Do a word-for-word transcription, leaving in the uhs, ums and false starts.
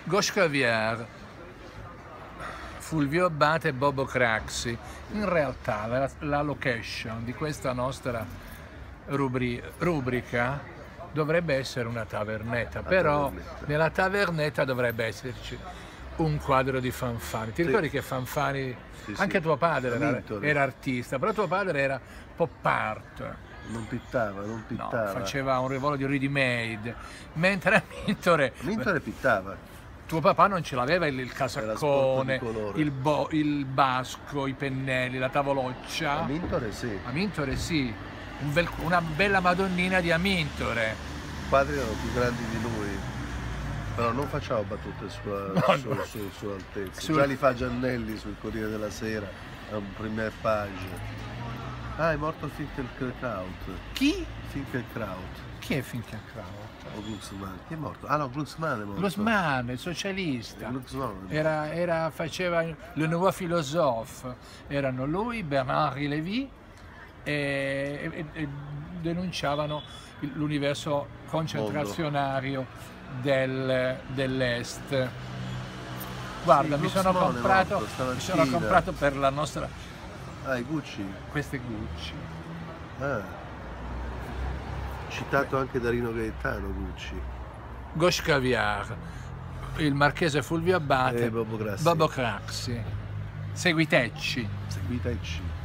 Ghosh Caviar, Fulvio Abbate e Bobo Craxi. In realtà la, la location di questa nostra rubri, rubrica dovrebbe essere una tavernetta, La però tavernetta. nella tavernetta dovrebbe esserci un quadro di Fanfani. Ti Sì. ricordi che Fanfani, Sì, sì. anche tuo padre era, Amintore. era artista, però tuo padre era pop art. Non pittava, non No, pittava. faceva un ruolo di ready made, mentre Amintore, Amintore pittava. tuo papà non ce l'aveva il, il Era sporco casaccone, di colore. il, bo- il basco, i pennelli, la tavoloccia. Amintore sì. Amintore sì, un bel- una bella madonnina di Amintore. I padri erano più grandi di lui. Però non facciamo battute sulla, No, su, no. su, su altezza. Sul- Già li fa Giannelli sul Corriere della Sera, è un premier page. Ah, è morto Finkelkraut. Chi? Finkelkraut. Chi è Finkelkraut? O Glucksmann. Chi è morto? Ah no, Glucksmann è morto. Glucksmann, il socialista. Glucksmann. Era, era- faceva le nouveau philosophe, erano lui, Bernard Lévy e, e- e denunciavano il- l'universo concentrazionario del- dell'est. Guarda, Sì, mi sono Glucksmann è comprato, morto mi sono stamattina. comprato per la nostra Ah, i Gucci. queste Gucci. Ah. Citato anche da Rino Gaetano, Gucci. Ghosh Caviar, il marchese Fulvio Abbate, E Bobo Craxi. Bobo Craxi. Segui Tecci. Seguiteci.